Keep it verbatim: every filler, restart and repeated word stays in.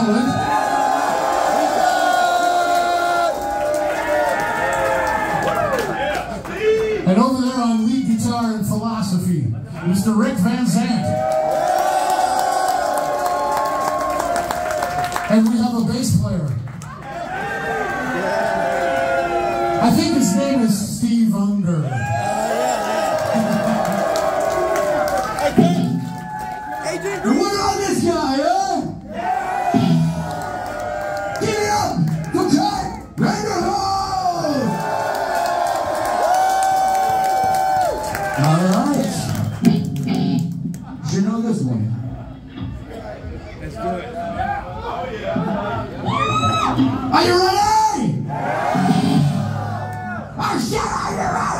Ireland. And over there on lead guitar and philosophy, Mister Rick Van Zandt. And we have a bass player. I think his name is Steve Unger. And what on this guy, huh? Give it up! The cut! Bang the hole! All right. You know this one. Let's do it. Are you ready? Oh shit, are you ready?